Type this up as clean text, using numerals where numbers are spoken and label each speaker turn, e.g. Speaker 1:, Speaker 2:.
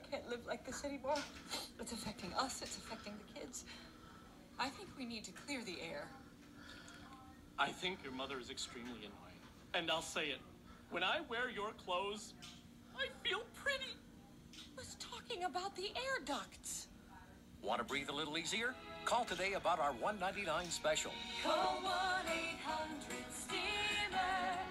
Speaker 1: can't live like this anymore. It's affecting us. It's affecting the kids. I think we need to clear the air.
Speaker 2: I think your mother is extremely annoying. And I'll say it. When I wear your clothes, I feel pretty.
Speaker 1: I was talking about the air ducts.
Speaker 3: Want to breathe a little easier? Call today about our $1.99 special.
Speaker 1: Call 1-800-STEEMER.